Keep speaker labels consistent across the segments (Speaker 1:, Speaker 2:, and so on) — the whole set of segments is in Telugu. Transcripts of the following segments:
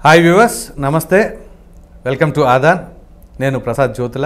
Speaker 1: హాయ్ వ్యూవర్స్, నమస్తే. Welcome to Aadhan. నేను ప్రసాద్ జ్యోతుల.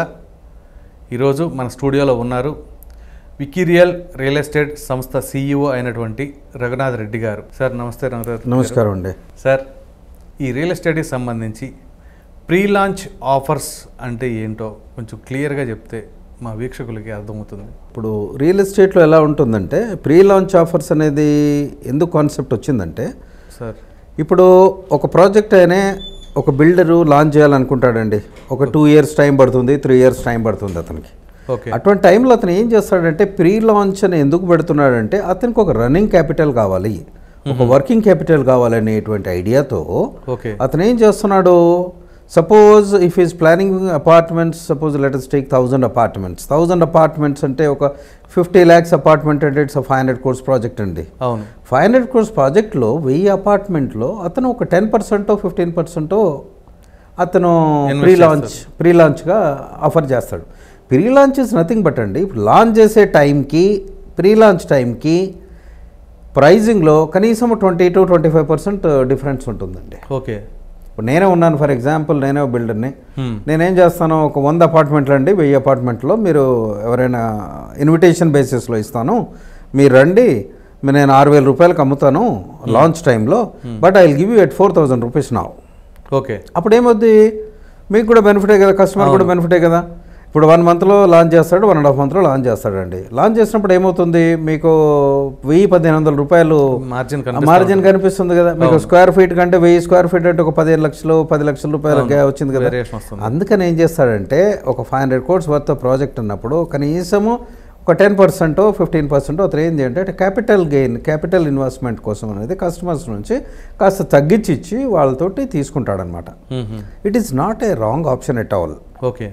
Speaker 1: ఈరోజు మన స్టూడియోలో ఉన్నారు వికీరియల్ రియల్ ఎస్టేట్ సంస్థ CEO అయినటువంటి రఘునాథ్ రెడ్డి గారు. సార్ నమస్తే.
Speaker 2: నమస్కారం అండి.
Speaker 1: సార్, ఈ రియల్ ఎస్టేట్కి సంబంధించి ప్రీ లాంచ్ ఆఫర్స్ అంటే ఏంటో కొంచెం క్లియర్గా చెప్తే మా వీక్షకులకి అర్థమవుతుంది.
Speaker 2: ఇప్పుడు రియల్ ఎస్టేట్లో ఎలా ఉంటుందంటే ప్రీ లాంచ్ ఆఫర్స్ అనేది ఎందుకు కాన్సెప్ట్ వచ్చిందంటే,
Speaker 1: సార్
Speaker 2: ఇప్పుడు ఒక ప్రాజెక్ట్ అయినా ఒక బిల్డరు లాంచ్ చేయాలనుకుంటాడండి. ఒక 2 years టైం పడుతుంది, 3 years టైం పడుతుంది అతనికి.
Speaker 1: ఓకే.
Speaker 2: అటువంటి టైంలో అతను ఏం చేస్తాడంటే ప్రీ లాంచ్ అని ఎందుకు పెడుతున్నాడంటే అతనికి ఒక రన్నింగ్ క్యాపిటల్ కావాలి, ఒక వర్కింగ్ క్యాపిటల్ కావాలనేటువంటి ఐడియాతో అతను ఏం చేస్తున్నాడు, suppose if is planning apartments, suppose let us take 1000 apartments అంటే ఒక 50 lakhs అపార్ట్మెంట్ అంటే ఇట్స్ 500 crores ప్రాజెక్ట్ అండి.
Speaker 1: అవును.
Speaker 2: 500 crores ప్రాజెక్ట్లో 1000 అపార్ట్మెంట్లో అతను ఒక 10% 15% అతను ప్రీ లాంచ్గా ఆఫర్ చేస్తాడు. Pre launch is nothing but అండి, ఇప్పుడు లాంచ్ చేసే టైంకి ప్రీ లాంచ్ టైంకి ప్రైజింగ్లో కనీసం 20 to 25% డిఫరెన్స్ ఉంటుందండి.
Speaker 1: ఓకే.
Speaker 2: ఇప్పుడు నేనే ఉన్నాను, ఫర్ ఎగ్జాంపుల్ నేనే బిల్డర్ని. నేనేం చేస్తాను, ఒక 100 అపార్ట్మెంట్లు అండి, 1000 అపార్ట్మెంట్లో మీరు ఎవరైనా ఇన్విటేషన్ బేసిస్లో ఇస్తాను, మీరు రండి, నేను 6000 రూపాయలకు అమ్ముతాను లాంచ్ టైంలో, but I will give you at 4000 rupees now.
Speaker 1: Okay.
Speaker 2: అప్పుడు ఏమవుద్ది, మీకు కూడా బెనిఫిటే కదా, కస్టమర్ కూడా బెనిఫిటే కదా. ఇప్పుడు 1 monthలో లాంచ్ చేస్తాడు, 1.5 monthలో లాంచ్ చేస్తాడండి. లాంచ్ చేసినప్పుడు ఏమవుతుంది, మీకు 1000-1500 రూపాయలు మార్జిన్ కనిపిస్తుంది కదా. మీకు స్క్వేర్ ఫీట్ కంటే 1000 square feet అంటే ఒక 15 లక్షలు 10 లక్షల రూపాయలు వచ్చింది కదా. అందుకని ఏం చేస్తాడంటే ఒక 500 crores వర్త్ ప్రాజెక్ట్ ఉన్నప్పుడు కనీసము ఒక 10% 15% అతను ఏంటి అంటే క్యాపిటల్ ఇన్వెస్ట్మెంట్ కోసం అనేది కస్టమర్స్ నుంచి కాస్త తగ్గించి ఇచ్చి వాళ్ళతోటి తీసుకుంటాడనమాట. It is not a wrong option at all.
Speaker 1: Okay.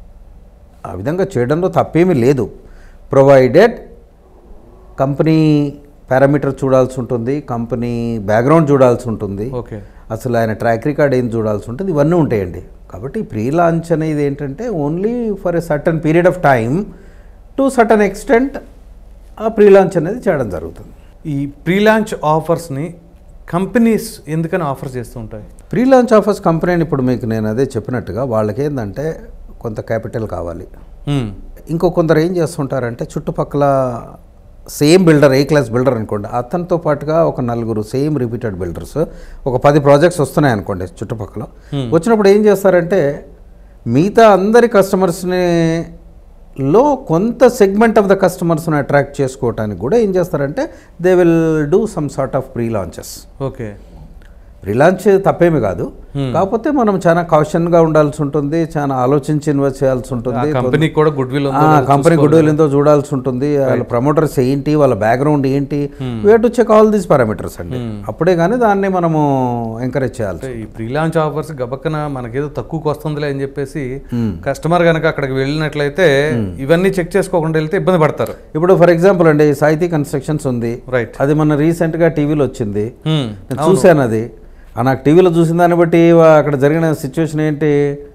Speaker 2: ఆ విధంగా చేయడంలో తప్పేమీ లేదు, ప్రొవైడెడ్ కంపెనీ పారామీటర్ చూడాల్సి ఉంటుంది, కంపెనీ బ్యాక్గ్రౌండ్ చూడాల్సి ఉంటుంది, అసలు ఆయన ట్రాక్ రికార్డ్ ఏం చూడాల్సి ఉంటుంది, ఇవన్నీ ఉంటాయండి. కాబట్టి ప్రీ లాంచ్ అనేది ఏంటంటే only for a certain period of time to certain extent ఆ ప్రీ లాంచ్ అనేది చేయడం జరుగుతుంది.
Speaker 1: ఈ ప్రీ లాంచ్ ఆఫర్స్ని కంపెనీస్ ఎందుకని ఆఫర్ చేస్తూ ఉంటాయి?
Speaker 2: ప్రీ లాంచ్ ఆఫర్స్ కంపెనీని ఇప్పుడు మీకు నేను అదే చెప్పినట్టుగా వాళ్ళకి ఏంటంటే కొంత క్యాపిటల్ కావాలి. ఇంకో కొందరు ఏం చేస్తుంటారంటే చుట్టుపక్కల same builder, A class builder అనుకోండి, అతనితో పాటుగా ఒక 4 సేమ్ రిపీటెడ్ బిల్డర్స్, ఒక 10 ప్రాజెక్ట్స్ వస్తున్నాయి అనుకోండి చుట్టుపక్కల. వచ్చినప్పుడు ఏం చేస్తారంటే మిగతా అందరి కస్టమర్స్ని లో కొంత సెగ్మెంట్ ఆఫ్ ద కస్టమర్స్ని అట్రాక్ట్ చేసుకోవడానికి కూడా ఏం చేస్తారంటే they will do some sort of pre launches.
Speaker 1: Okay.
Speaker 2: Pre launch తప్పేమి కాదు, కాకపోతే మనం చాలా కాషన్గా ఉండాల్సి ఉంటుంది, చాలా ఆలోచించి ఇన్వెస్ట్ చేయాల్సి ఉంటుంది, కంపెనీ గుడ్ విల్ ఎంతో చూడాల్సి ఉంటుంది, వాళ్ళ ప్రమోటర్స్ ఏంటి, వాళ్ళ బ్యాక్గ్రౌండ్ ఏంటి, we have to check all these parameters అండి. అప్పుడే కానీ దాన్ని మనము ఎంకరేజ్ చేయాలి.
Speaker 1: ఈ ప్రీ లాంచ్ ఆఫర్స్ గబక్కన మనకేదో తక్కువకి వస్తుందిలే అని చెప్పేసి కస్టమర్ కనుక అక్కడికి వెళ్ళినట్లయితే ఇవన్నీ చెక్ చేసుకోకుండా వెళ్తే ఇబ్బంది పడతారు.
Speaker 2: ఇప్పుడు ఫర్ ఎగ్జాంపుల్ అండి సాహితీ కన్స్ట్రక్షన్స్ ఉంది,
Speaker 1: రైట్,
Speaker 2: అది మన రీసెంట్గా టీవీలో వచ్చింది, నేను చూశాను. అది నాకు టీవీలో చూసిన దాన్ని బట్టి అక్కడ జరిగిన సిచ్యువేషన్ ఏంటి,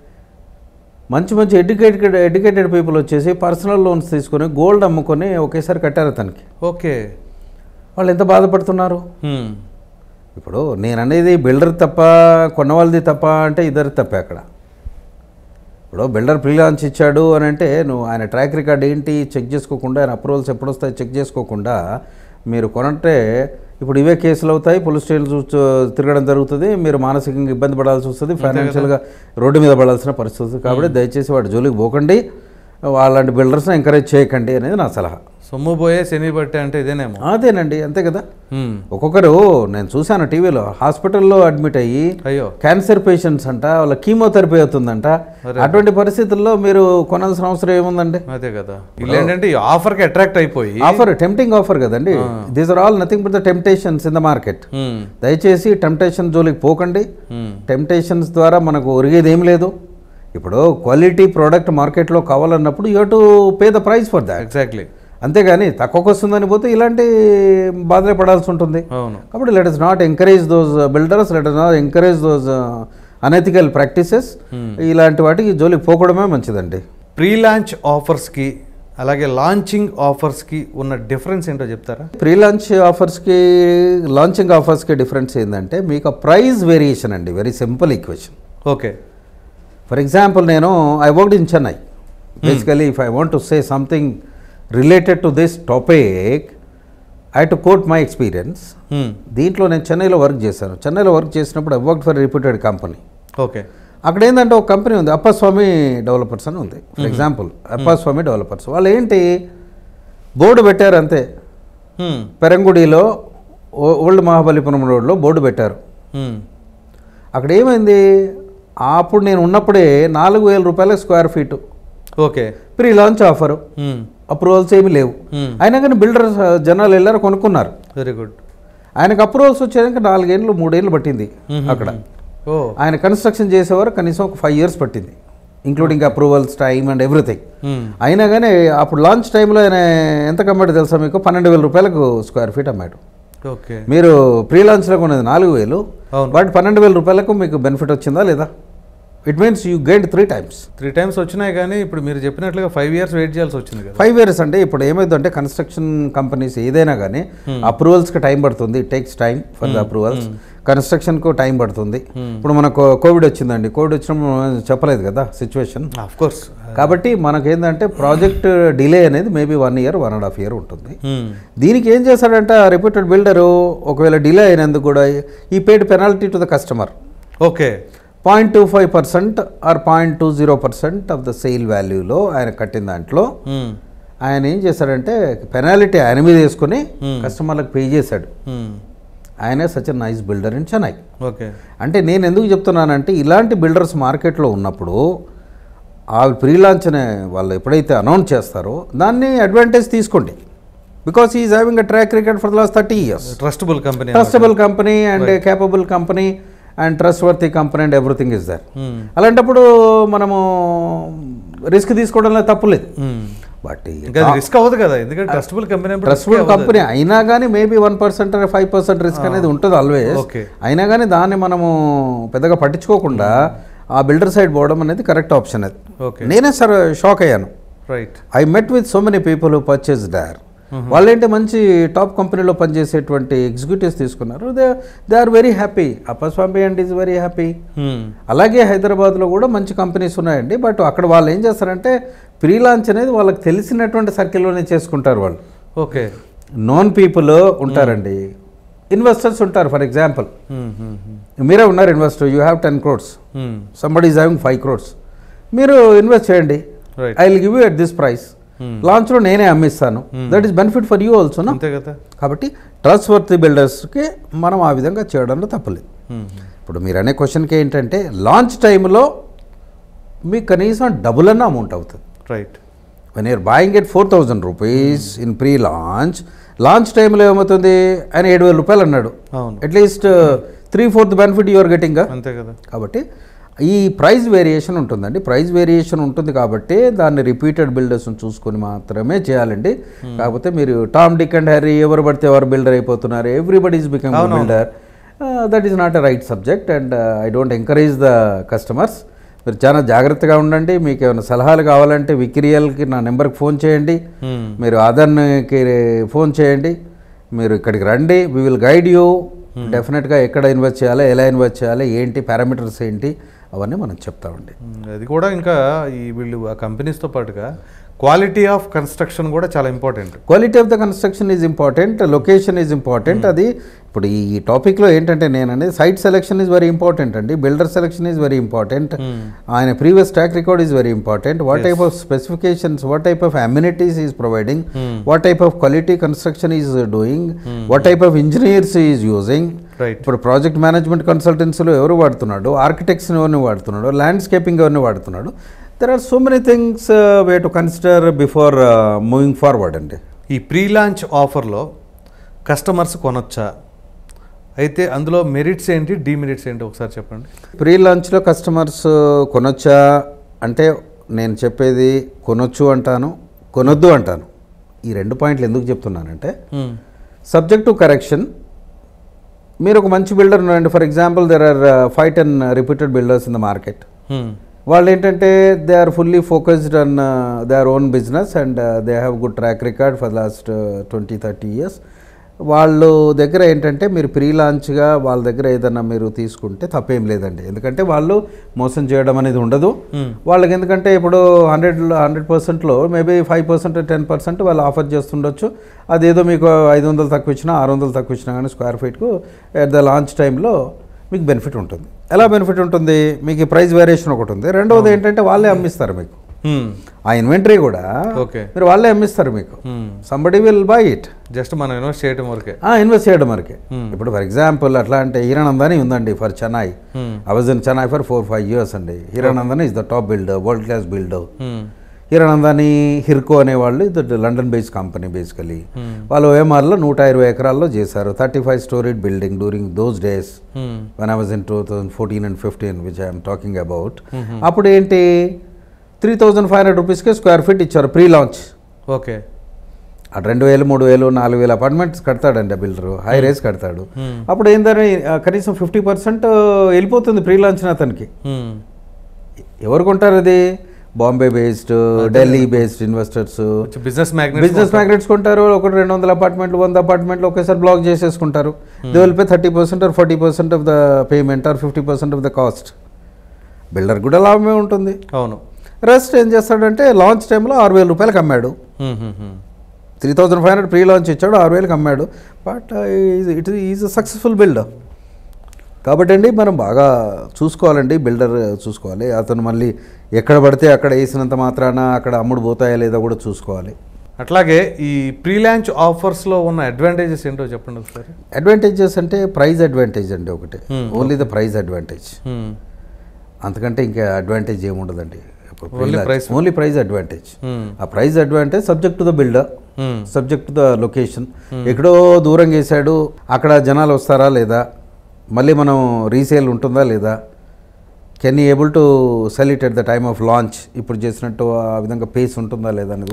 Speaker 2: మంచి ఎడ్యుకేటెడ్ పీపుల్ వచ్చేసి పర్సనల్ లోన్స్ తీసుకొని గోల్డ్ అమ్ముకొని ఒకేసారి కట్టారు అతనికి.
Speaker 1: ఓకే.
Speaker 2: వాళ్ళు ఎంత బాధపడుతున్నారు. ఇప్పుడు నేను అనేది బిల్డర్ తప్ప కొన్న వాళ్ళది తప్ప అంటే ఇద్దరు తప్పే అక్కడ. ఇప్పుడు బిల్డర్ ప్రీ లాంచ్ ఇచ్చాడు అని అంటే నువ్వు ఆయన ట్రాక్ రికార్డ్ ఏంటి చెక్ చేసుకోకుండా, ఆయన అప్రూవల్స్ ఎప్పుడు వస్తాయో చెక్ చేసుకోకుండా మీరు కొనంటే ఇప్పుడు ఇవే కేసులు అవుతాయి, పోలీస్ స్టేషన్లు తిరగడం జరుగుతుంది, మీరు మానసికంగా ఇబ్బంది పడాల్సి వస్తుంది, ఫైనాన్షియల్గా రోడ్డు మీద పడాల్సిన పరిస్థితి వస్తుంది. కాబట్టి దయచేసి వాటి జోలికి పోకండి, వాళ్ళంటి బిల్డర్స్ని ఎంకరేజ్ చేయకండి అనేది నా సలహా.
Speaker 1: సొమ్ము పోయే శని బట్టే అంటే ఇదేనేమో.
Speaker 2: అదేనండి, అంతే కదా. ఒక్కొక్కరు నేను చూశాను టీవీలో హాస్పిటల్లో అడ్మిట్ అయ్యి క్యాన్సర్ పేషెంట్స్ అంట, వాళ్ళ కీమోథెరపీ అవుతుందంట. అటువంటి పరిస్థితుల్లో మీరు కొనాల్సిన అవసరం ఏముందండి.
Speaker 1: అదే కదా. ఏంటంటే ఆఫర్కి అట్రాక్ట్ అయిపోయి
Speaker 2: ఆఫర్ టెంప్టింగ్ ఆఫర్ కదండి. These are all nothing but the temptations in the market. దయచేసి టెంప్టేషన్ జోలికి పోకండి. టెంప్టేషన్స్ ద్వారా మనకు ఒరిగేది ఏం లేదు. ఇప్పుడు క్వాలిటీ ప్రోడక్ట్ మార్కెట్లో కావాలన్నప్పుడు you have to pay the price for that.
Speaker 1: Exactly.
Speaker 2: అంతేగాని తక్కువకి వస్తుందని పోతే ఇలాంటి బాధలే పడాల్సి ఉంటుంది. కాబట్టి let us not encourage those builders, let us not encourage those unethical practices. ఇలాంటి వాటికి జోలికి పోకడమే మంచిదండి.
Speaker 1: ప్రీ లాంచ్ ఆఫర్స్కి అలాగే లాంచింగ్ ఆఫర్స్కి ఉన్న డిఫరెన్స్ ఏంటో చెప్తారా?
Speaker 2: ప్రీ లాంచ్ ఆఫర్స్కి లాంచింగ్ ఆఫర్స్కి డిఫరెన్స్ ఏంటంటే మీకు ప్రైస్ వేరియేషన్ అండి. Very simple equation.
Speaker 1: Okay.
Speaker 2: For example నేను I worked in Chennai. Basically if I want to say something related to this topic I to quote my experience. దీంట్లో నేను చెన్నైలో వర్క్ చేశాను. చెన్నైలో వర్క్ చేసినప్పుడు I work for reputed company.
Speaker 1: Okay.
Speaker 2: అక్కడ ఏంటంటే ఒక కంపెనీ ఉంది, అప్పస్వామి డెవలపర్స్ అని ఉంది. ఫర్ ఎగ్జాంపుల్ అప్పస్వామి డెవలపర్స్ వాళ్ళు ఏంటి బోర్డు పెట్టారు అంతే. పెరంగుడిలో ఓల్డ్ మహాబలిపురం రోడ్లో బోర్డు పెట్టారు. అక్కడ ఏమైంది, అప్పుడు నేను ఉన్నప్పుడే 4,000 రూపాయల square feet.
Speaker 1: Okay.
Speaker 2: Pre launch offer, approvals ఏమి లేవు. అయినా కానీ బిల్డర్ జనాలు వెళ్ళారు, కొనుక్కున్నారు.
Speaker 1: Very good.
Speaker 2: ఆయనకు అప్రూవల్స్ వచ్చేదానికి 4 ఏళ్ళు 3 ఏళ్ళు పట్టింది. అక్కడ ఆయన కన్స్ట్రక్షన్ చేసేవారు కనీసం ఒక 5 years పట్టింది, including approvals time and everything. అయినా కానీ అప్పుడు లాంచ్ టైంలో ఆయన ఎంత కమ్మాడు తెలుసా మీకు? 12,000 రూపాయలకు స్క్వేర్ ఫీట్ అమ్మాడు.
Speaker 1: ఓకే.
Speaker 2: మీరు ప్రీ లాంచ్లో కొనేది 4,000, బట్ 12,000 రూపాయలకు మీకు బెనిఫిట్ వచ్చిందా లేదా? It means you gain 3 times.
Speaker 1: 3 times వచ్చినాయి, కానీ ఇప్పుడు మీరు చెప్పినట్లుగా 5 years వెయిట్ చేయాల్సి వచ్చింది కదా.
Speaker 2: 5 years అంటే ఇప్పుడు ఏమైందంటే కన్స్ట్రక్షన్ కంపెనీస్ ఏదైనా కానీ అప్రూవల్స్కి టైం పడుతుంది. It takes time for the approvals. కన్స్ట్రక్షన్కు టైం పడుతుంది. ఇప్పుడు మనకు కోవిడ్ వచ్చిందండి, కోవిడ్ వచ్చినప్పుడు చెప్పలేదు కదా సిచ్యువేషన్.
Speaker 1: Of course.
Speaker 2: కాబట్టి మనకేంటంటే ప్రాజెక్ట్ డిలే అనేది మేబీ 1 year 1.5 year ఉంటుంది. దీనికి ఏం చేశాడంటే ఆ రిప్యూటెడ్ బిల్డరు ఒకవేళ డిలే అయినందుకు కూడా ఈ paid penalty to the customer.
Speaker 1: Okay.
Speaker 2: 0.25% or 0.20% of the sale వాల్యూలో ఆయన కట్టిన దాంట్లో ఆయన ఏం చేశాడంటే పెనాలిటీ ఆయన మీద వేసుకుని కస్టమర్లకు పే చేశాడు. ఆయన such a nice builder in Chennai.
Speaker 1: Okay.
Speaker 2: అంటే నేను ఎందుకు చెప్తున్నానంటే ఇలాంటి బిల్డర్స్ మార్కెట్లో ఉన్నప్పుడు ఆ ప్రీ లాంచ్ అనే వాళ్ళు ఎప్పుడైతే అనౌన్స్ చేస్తారో దాన్ని అడ్వాంటేజ్ తీసుకోండి. Because is having a track record for the last 30 years.
Speaker 1: Trustable company,
Speaker 2: trustable company and capable company and trustworthy company and everything is there. అలాంటప్పుడు మనము రిస్క్ తీసుకోవడంలో తప్పులేదు. బట్
Speaker 1: రిస్క్ అవ్వదు కదా, ఎందుకంటే ట్రస్టబుల్
Speaker 2: కంపెనీ అయినా కానీ మేబీ 1% or 5% రిస్క్ అనేది ఉంటుంది ఆల్వేస్. అయినా కానీ దాన్ని మనము పెద్దగా పట్టించుకోకుండా ఆ బిల్డర్ సైడ్ పోవడం అనేది కరెక్ట్ ఆప్షన్. అది నేనే సార్ షాక్ అయ్యాను. I met with so many people who purchase there. వాళ్ళేంటి మంచి టాప్ కంపెనీలో పనిచేసేటువంటి ఎగ్జిక్యూటివ్స్ తీసుకున్నారు. They are very happy. Appaswamy and is very happy. అలాగే హైదరాబాద్లో కూడా మంచి కంపెనీస్ ఉన్నాయండి. బట్ అక్కడ వాళ్ళు ఏం చేస్తారంటే ప్రీ లాంచ్ అనేది వాళ్ళకి తెలిసినటువంటి సర్కిల్లోనే చేసుకుంటారు వాళ్ళు.
Speaker 1: ఓకే.
Speaker 2: నాన్ పీపుల్ ఉంటారండి, ఇన్వెస్టర్స్ ఉంటారు. ఫర్ ఎగ్జాంపుల్ మీరే ఉన్నారు investor, you have 10 crores, somebody is having 5 crores. మీరు ఇన్వెస్ట్ చేయండి, I will give you at this price. లాంచ్లో నేనే అమ్మిస్తాను. That is benefit for you also. కాబట్టి ట్రస్ట్ వర్తీ బిల్డర్స్కి మనం ఆ విధంగా చేయడంలో తప్పలేదు. ఇప్పుడు మీరు అనే క్వశ్చన్కి ఏంటంటే లాంచ్ టైంలో మీకు కనీసం డబుల్ అన్న అమౌంట్ అవుతుంది.
Speaker 1: Right.
Speaker 2: When you're buying at 4,000 rupees in pre launch టైంలో ఏమవుతుంది, ఆయన 7,000 రూపాయలు అన్నాడు. At least 3/4 benefit you're getting.
Speaker 1: అంతే కదా.
Speaker 2: కాబట్టి ఈ ప్రైస్ వేరియేషన్ ఉంటుందండి. ప్రైస్ వేరియేషన్ ఉంటుంది కాబట్టి దాన్ని రిపీటెడ్ బిల్డర్స్ని చూసుకొని మాత్రమే చేయాలండి. కాకపోతే మీరు టామ్ డిక్ అండ్ హ్యారీ ఎవరు పడితే ఎవరు బిల్డర్ అయిపోతున్నారు, everybody is become builder. That is not a right subject and I don't encourage the customers. మీరు చాలా జాగ్రత్తగా ఉండండి. మీకు ఏమైనా సలహాలు కావాలంటే విక్రియల్కి నా నెంబర్కి ఫోన్ చేయండి, మీరు ఆదాన్కి ఫోన్ చేయండి, మీరు ఇక్కడికి రండి. వీ విల్ గైడ్ యూ డెఫినెట్గా ఎక్కడ ఇన్వెస్ట్ చేయాలి, ఎలా ఇన్వెస్ట్ చేయాలి, ఏంటి పారామీటర్స్ ఏంటి అవన్నీ మనం చెప్తామండి.
Speaker 1: అది కూడా ఇంకా ఈ వీళ్ళు ఆ కంపెనీస్తో పాటుగా క్వాలిటీ ఆఫ్ కన్స్ట్రక్షన్ కూడా చాలా important.
Speaker 2: Quality of the construction is important, location is important. అది ఇప్పుడు ఈ టాపిక్లో ఏంటంటే నేను అనేది site selection is very important అండి. Builder selection is very important. ఆయన previous track record is very important. What type of specifications, what type of amenities is providing, what type of quality construction is doing, what type of engineers is using. ఇప్పుడు ప్రాజెక్ట్ మేనేజ్మెంట్ కన్సల్టెన్సీలో ఎవరు వాడుతున్నాడు, ఆర్కిటెక్ట్స్ ఎవరిని వాడుతున్నాడు, ల్యాండ్స్కేపింగ్ ఎవరిని వాడుతున్నాడు. There are so many things we have to consider before moving forward అండి.
Speaker 1: ఈ ప్రీ లాంచ్ ఆఫర్లో కస్టమర్స్ కొనొచ్చా, అయితే అందులో మెరిట్స్ ఏంటి, డిమెరిట్స్ ఏంటి ఒకసారి చెప్పండి.
Speaker 2: ప్రీ లాంచ్లో కస్టమర్స్ కొనొచ్చా అంటే నేను చెప్పేది కొనొచ్చు అంటాను, కొనొద్దు అంటాను. ఈ 2 పాయింట్లు ఎందుకు చెప్తున్నానంటే సబ్జెక్ట్ టు కరెక్షన్. మీరు ఒక మంచి బిల్డర్ ఉన్నారండి. For example there are 5-10 repeated builders in the market. వాళ్ళు ఏంటంటే they are fully focused on their own business and they have good track record for last 20-30 years. వాళ్ళు దగ్గర ఏంటంటే మీరు ప్రీ లాంచ్గా వాళ్ళ దగ్గర ఏదన్నా మీరు తీసుకుంటే తప్పేం లేదండి. ఎందుకంటే వాళ్ళు మోసం చేయడం అనేది ఉండదు వాళ్ళకి. ఎందుకంటే ఇప్పుడు 100%లో మేబీ 5% 10% వాళ్ళు ఆఫర్ చేస్తుండొచ్చు. అదేదో మీకు 500 తక్కువ ఇచ్చినా 600 తక్కువ ఇచ్చినా కానీ స్క్వేర్ ఫీట్కు ఎట్ ద లాంచ్ టైంలో మీకు బెనిఫిట్ ఉంటుంది. ఎలా బెనిఫిట్ ఉంటుంది? మీకు ఈ ప్రైస్ వేరియేషన్ ఒకటి ఉంది. రెండవది ఏంటంటే వాళ్ళే అమ్మిస్తారు మీకు ఆ ఇన్వెంటరీ కూడా మీరు వాళ్ళే అమ్మిస్తారు మీకు. Somebody will buy it,
Speaker 1: just మనం ఇన్వెస్ట్ చేయడం వరకే.
Speaker 2: ఇన్వెస్ట్ చేయడం వరకే. ఇప్పుడు ఫర్ ఎగ్జాంపుల్ అట్లా అంటే హీరానందాని ఉందండి for Chennai. I was in Chennai for 4-5 years అండి. Hiranandani is the top builder, world class builder. Hiranandani Hirco అనేవాళ్ళు ఇది లండన్ బేస్డ్ కంపెనీ బేసికలీ. వాళ్ళు ఓఎంఆర్లో 120 ఎకరాల్లో చేశారు. 35 storied building during those days when I was in 2014 and 15 which I'm talking about. అప్పుడు ఏంటి 3,500 రూపీస్కే స్క్వేర్ ఫీట్ ఇచ్చారు ప్రీ లాంచ్.
Speaker 1: ఓకే,
Speaker 2: అటు 2,000, 3,000, 4,000 అపార్ట్మెంట్స్ కడతాడండి ఆ బిల్డరు, హై రైజ్ కడతాడు. అప్పుడు ఏందని కనీసం 50% వెళ్ళిపోతుంది ప్రీ లాంచ్ అతనికి. ఎవరు కొంటారు అది? Bombay based, Delhi based investors, business magnates కొంటారు. ఒకటి 200 అపార్ట్మెంట్లు 100 అపార్ట్మెంట్లు ఒకేసారి బ్లాక్ చేసేసుకుంటారు. They will pay 30% or 40% of the payment or 50% of the cost. Builder కూడా లాభమే ఉంటుంది.
Speaker 1: అవును.
Speaker 2: రెస్ట్ ఏం చేస్తాడంటే లాంచ్ టైంలో 6,000 రూపాయలకు అమ్మాడు. 3,500 ప్రీ లాంచ్ ఇచ్చాడు, 6,000కి అమ్మాడు. But it is a successful builder. కాబట్టి అండి మనం బాగా చూసుకోవాలండి, బిల్డర్ చూసుకోవాలి. అతను మళ్ళీ ఎక్కడ పడితే అక్కడ వేసినంత మాత్రాన అక్కడ అమ్ముడు పోతాయా లేదా కూడా చూసుకోవాలి.
Speaker 1: అట్లాగే ఈ ప్రీ లాంచ్ ఆఫర్స్లో ఉన్న అడ్వాంటేజెస్ ఏంటో చెప్పండి ఒకసారి.
Speaker 2: అడ్వాంటేజెస్ అంటే ప్రైజ్ అడ్వాంటేజ్ అండి ఒకటి, ఓన్లీ ద ప్రైజ్ అడ్వాంటేజ్. అంతకంటే ఇంకా అడ్వాంటేజ్ ఏముండదండి. Only price advantage. ఆ price advantage subject to the builder, subject to the location. ఎక్కడో దూరం వేసాడు, అక్కడ జనాలు వస్తారా లేదా, మళ్ళీ మనం రీసేల్ ఉంటుందా లేదా, can you able to sell it at the time of launch, ఇప్పుడు చేసినట్టు ఆ విధంగా పేస్ ఉంటుందా లేదా అనేది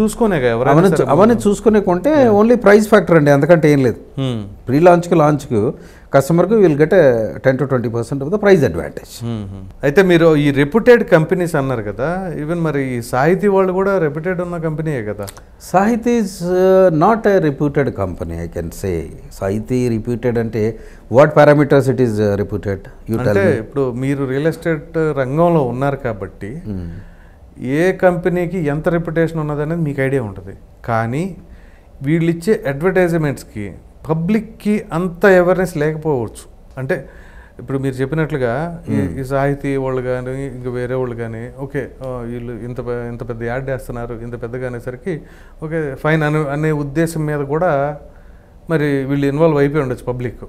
Speaker 2: అవన్నీ చూసుకునే కొంటే ఓన్లీ ప్రైస్ ఫ్యాక్టర్ అండి, అంతకంటే ఏం లేదు. ప్రీ లాంచ్కి కస్టమర్కి will get 10-20% of the price advantage.
Speaker 1: అయితే మీరు ఈ రెప్యూటెడ్ కంపెనీస్ అన్నారు కదా, ఈవెన్ మరి సాహితీ వాళ్ళు కూడా రెప్యూటెడ్ ఉన్న కంపెనీయే కదా?
Speaker 2: Sahiti is not a reputed company I can say. Sahiti reputed అంటే what parameters it is reputed? అంటే
Speaker 1: ఇప్పుడు మీరు రియల్ ఎస్టేట్ రంగంలో ఉన్నారు కాబట్టి ఏ కంపెనీకి ఎంత రెప్యుటేషన్ ఉన్నదనేది మీకు ఐడియా ఉంటుంది. కానీ వీళ్ళు ఇచ్చే అడ్వర్టైజ్మెంట్స్కి పబ్లిక్కి అంత అవేర్నెస్ లేకపోవచ్చు. అంటే ఇప్పుడు మీరు చెప్పినట్లుగా ఈ సాహితీ వాళ్ళు కానీ ఇంకా వేరే వాళ్ళు కానీ ఓకే వీళ్ళు ఇంత పెద్ద యాడ్ వేస్తున్నారు, ఇంత పెద్దగా అనేసరికి ఓకే ఫైన్ అనే ఉద్దేశం మీద కూడా మరి వీళ్ళు ఇన్వాల్వ్ అయిపోయి ఉండొచ్చు పబ్లిక్.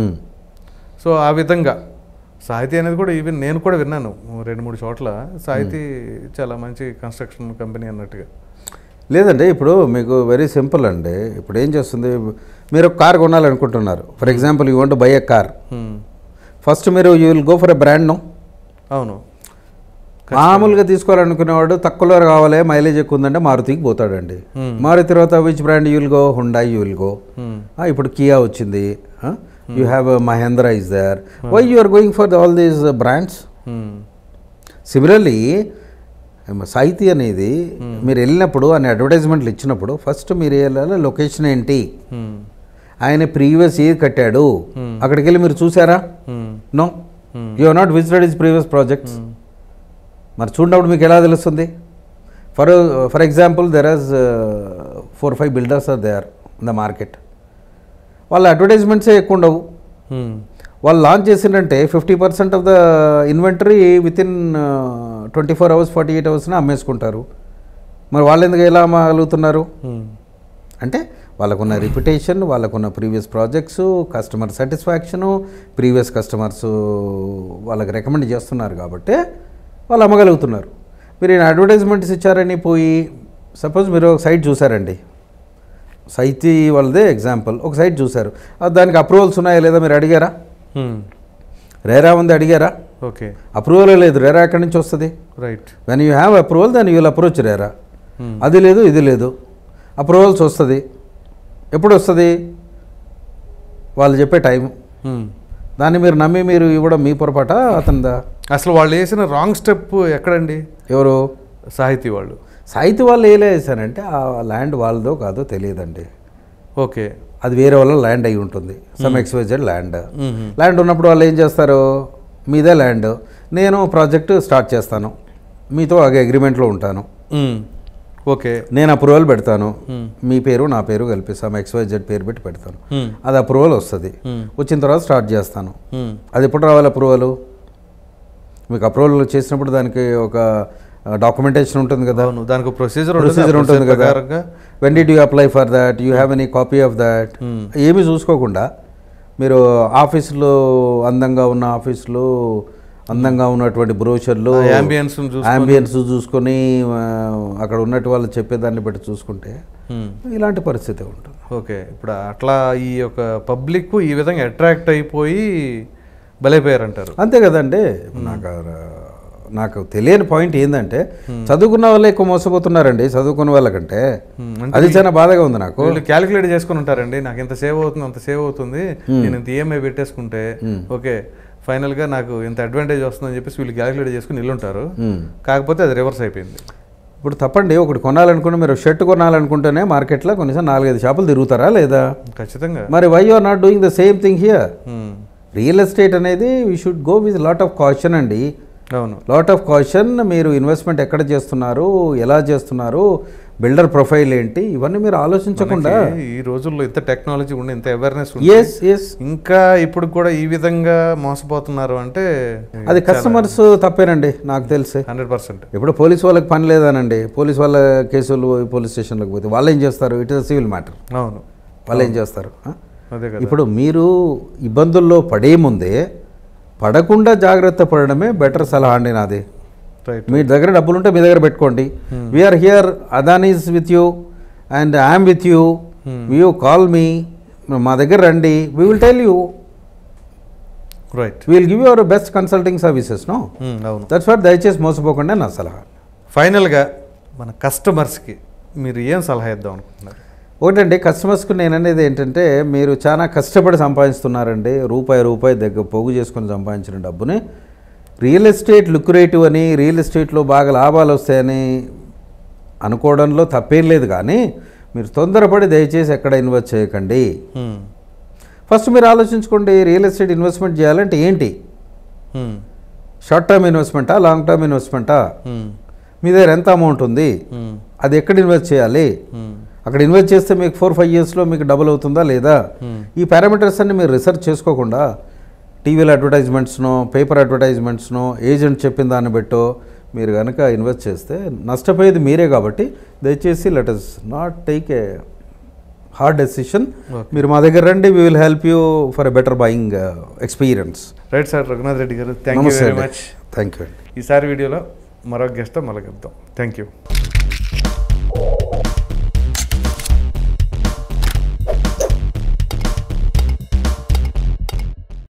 Speaker 1: సో ఆ విధంగా సాహితీ అనేది కూడా ఈవెన్ నేను కూడా విన్నాను 2-3 చోట్ల సాహితీ చాలా మంచి కన్స్ట్రక్షన్ కంపెనీ అన్నట్టుగా.
Speaker 2: లేదండి, ఇప్పుడు మీకు వెరీ సింపుల్ అండి. ఇప్పుడు ఏం చేస్తుంది, మీరు ఒక కార్ కొనాలనుకుంటున్నారు. For example you want to buy a car. First మీరు you will go for a brand. No,
Speaker 1: అవును.
Speaker 2: మామూలుగా తీసుకోవాలనుకునేవాడు తక్కువలో కావాలి, మైలేజ్ ఎక్కువ ఉందంటే మారుతికి పోతాడండి. మారుతి తర్వాత which brand you will go? Hyundai you will go. ఇప్పుడు కియా వచ్చింది, you have Mahindra is there. Why you are going for all these brands? Similarly Sahiti అనేది మీరు వెళ్ళినప్పుడు అనే అడ్వర్టైజ్మెంట్లు ఇచ్చినప్పుడు ఫస్ట్ మీరు వెళ్ళాలి లొకేషన్ ఏంటి, ఆయన ప్రీవియస్ ఇయర్ కట్టాడు, అక్కడికి వెళ్ళి మీరు చూసారా? No, you are not visited his previous projects. మరి చూడప్పుడు మీకు ఎలా తెలుస్తుంది? For example there are 4-5 builders are there in the market. వాళ్ళ అడ్వర్టైజ్మెంట్సే ఎక్కువ ఉండవు. వాళ్ళు లాంచ్ చేసిందంటే 50% of the inventory within 24 hours 48 hours అమ్మేసుకుంటారు. మరి వాళ్ళు ఎందుకు ఎలా అమ్మగలుగుతున్నారు అంటే వాళ్ళకున్న రిప్యుటేషన్, వాళ్ళకున్న previous projects, customer satisfaction, previous customers వాళ్ళకి రికమెండ్ చేస్తున్నారు కాబట్టి వాళ్ళు అమ్మగలుగుతున్నారు. మీరు అడ్వర్టైజ్మెంట్స్ ఇచ్చారని పోయి సపోజ్ మీరు ఒక సైట్ చూసారండి, సాహితీ వాళ్ళదే ఎగ్జాంపుల్, ఒక సైట్ చూసారు, దానికి అప్రూవల్స్ ఉన్నాయా లేదా మీరు అడిగారా? రేరా ఉంది, అడిగారా?
Speaker 1: ఓకే,
Speaker 2: అప్రూవల్ లేదు. రేరా ఎక్కడి నుంచి వస్తుంది?
Speaker 1: Right.
Speaker 2: When you have approval then you will approach RERA. అది లేదు, ఇది లేదు, అప్రూవల్స్ వస్తుంది. ఎప్పుడు వస్తుంది? వాళ్ళు చెప్పే టైం. దాన్ని మీరు నమ్మి మీరు ఇవ్వడం మీ పొరపాట అతనిదా?
Speaker 1: అసలు వాళ్ళు వేసిన రాంగ్ స్టెప్ ఎక్కడండి?
Speaker 2: ఎవరు?
Speaker 1: సాహితీ వాళ్ళు.
Speaker 2: సాహితీ వాళ్ళు ఏలా వేసారంటే ఆ ల్యాండ్ వాళ్ళదో కాదో తెలియదండి.
Speaker 1: ఓకే,
Speaker 2: అది వేరే వాళ్ళ ల్యాండ్ అయి ఉంటుంది, సమ్ ఎక్స్వైజెడ్ ల్యాండ్. ల్యాండ్ ఉన్నప్పుడు వాళ్ళు ఏం చేస్తారు, మీదే ల్యాండ్, నేను ప్రాజెక్ట్ స్టార్ట్ చేస్తాను, మీతో అగ్రిమెంట్లో ఉంటాను,
Speaker 1: ఓకే,
Speaker 2: నేను అప్రూవల్ పెడతాను, మీ పేరు నా పేరు కలిపి సమ్ ఎక్స్వైజెడ్ పేరు పెట్టి పెడతాను, అది అప్రూవల్ వస్తుంది, వచ్చిన తర్వాత స్టార్ట్ చేస్తాను. అది ఎప్పుడు రావాలి అప్రూవల్? మీకు అప్రూవల్ చేసినప్పుడు దానికి ఒక డాక్యుమెంటేషన్ ఉంటుంది కదా,
Speaker 1: దానికి ప్రొసీజర్
Speaker 2: ఉంటుంది కదా. When did you apply for that, you have any copy of that? ఏమీ చూసుకోకుండా మీరు ఆఫీసులో అందంగా ఉన్న ఆఫీసులో అందంగా ఉన్నటువంటి బ్రోషర్లు అంబియన్స్ చూసుకొని అక్కడ ఉన్నట్టు వాళ్ళు చెప్పేదాన్ని బట్టి చూసుకుంటే ఇలాంటి పరిస్థితి ఉంటుంది.
Speaker 1: ఓకే, ఇప్పుడు అట్లా ఈ యొక్క పబ్లిక్ ఈ విధంగా అట్రాక్ట్ అయిపోయి బలైపోయారంటారు.
Speaker 2: అంతే కదండి. నాకు తెలియని పాయింట్ ఏంటంటే చదువుకున్న వాళ్ళే ఎక్కువ మోసపోతున్నారండి చదువుకున్న వాళ్ళకంటే. అది చాలా బాధగా ఉంది నాకు.
Speaker 1: క్యాలిక్యులేట్ చేసుకుని ఉంటారండి, నాకు ఇంత సేవ్ అవుతుంది అంత సేవ్ అవుతుంది, నేను ఇంత ఈఎంఐ పెట్టేసుకుంటే ఓకే ఫైనల్గా నాకు ఇంత అడ్వాంటేజ్ వస్తుందని చెప్పేసి వీళ్ళు క్యాలిక్యులేట్ చేసుకుని నిల్లుంటారు. కాకపోతే అది రివర్స్ అయిపోయింది.
Speaker 2: ఇప్పుడు తప్పండి, ఒకటి కొనాలనుకుంటే మీరు షర్ట్ కొనాలనుకుంటేనే మార్కెట్లో కొన్నిసార్లు 4-5 షాపులు తిరుగుతారా లేదా?
Speaker 1: ఖచ్చితంగా.
Speaker 2: మరి why you are not doing the same thing here? Real estate అనేది we should go with lot of caution అండి.
Speaker 1: అవును,
Speaker 2: లాట్ ఆఫ్ కాషన్. మీరు ఇన్వెస్ట్మెంట్ ఎక్కడ చేస్తున్నారు, ఎలా చేస్తున్నారు, బిల్డర్ ప్రొఫైల్ ఏంటి, ఇవన్నీ మీరు ఆలోచించకుండా
Speaker 1: ఈ రోజుల్లో ఇంత టెక్నాలజీ ఉండి ఇంత అవేర్నెస్ ఇంకా ఇప్పుడు కూడా ఈ విధంగా మోసపోతున్నారు అంటే
Speaker 2: అది కస్టమర్స్ తప్పేనండి నాకు తెలిసి
Speaker 1: 100%.
Speaker 2: ఇప్పుడు పోలీస్ వాళ్ళకి పని లేదానండి, పోలీస్ వాళ్ళ కేసులు పోలీస్ స్టేషన్లకు పోతే వాళ్ళు ఏం చేస్తారు, ఇట్ ఇస్ సివిల్ మ్యాటర్.
Speaker 1: అవును,
Speaker 2: వాళ్ళు ఏం చేస్తారు? ఇప్పుడు మీరు ఇబ్బందుల్లో పడే ముందే పడకుండా జాగ్రత్త పడడమే బెటర్ సలహా అండి నాది. మీ దగ్గర డబ్బులు ఉంటే మీ దగ్గర పెట్టుకోండి. We are here, Adani is with you and I'm with you, you call me, మా దగ్గర రండి, we will tell you,
Speaker 1: right,
Speaker 2: we will give you our best consulting services. No, that's what. దయచేసి మోసపోకుండా నా సలహా.
Speaker 1: ఫైనల్గా మన కస్టమర్స్కి మీరు ఏం సలహా ఇద్దాం అనుకుంటున్నారు?
Speaker 2: ఒకటండి, కస్టమర్స్కి నేను అనేది ఏంటంటే మీరు చాలా కష్టపడి సంపాదిస్తున్నారండి, రూపాయి దగ్గర పోగు చేసుకొని సంపాదించిన డబ్బుని రియల్ ఎస్టేట్ లుక్రేటివ్ అని, రియల్ ఎస్టేట్లో బాగా లాభాలు వస్తాయని అనుకోవడంలో తప్పేం లేదు. కానీ మీరు తొందరపడి దయచేసి ఎక్కడ ఇన్వెస్ట్ చేయకండి. ఫస్ట్ మీరు ఆలోచించుకోండి, రియల్ ఎస్టేట్ ఇన్వెస్ట్మెంట్ చేయాలంటే ఏంటి? షార్ట్ టర్మ్ ఇన్వెస్ట్మెంటా, లాంగ్ టర్మ్ ఇన్వెస్ట్మెంటా, మీ దగ్గర ఎంత అమౌంట్ ఉంది, అది ఎక్కడ ఇన్వెస్ట్ చేయాలి, అక్కడ ఇన్వెస్ట్ చేస్తే మీకు 4-5 ఇయర్స్లో మీకు డబుల్ అవుతుందా లేదా, ఈ పారామీటర్స్ అన్ని మీరు రిసర్చ్ చేసుకోకుండా టీవీలో అడ్వర్టైజ్మెంట్స్నో, పేపర్ అడ్వర్టైజ్మెంట్స్నో, ఏజెంట్ చెప్పిన దాన్ని బట్టో మీరు కనుక ఇన్వెస్ట్ చేస్తే నష్టపోయేది మీరే. కాబట్టి దయచేసి let us not take a hard decision. మీరు మా దగ్గర రండి, we will help you for a better buying experience.
Speaker 1: Right sir, Raghunath Reddy గారు, thank you very much.
Speaker 2: Thank you.
Speaker 1: ఈసారి వీడియోలో మరో గెస్ట్తో మళ్ళీ కలుద్దాం. Thank you.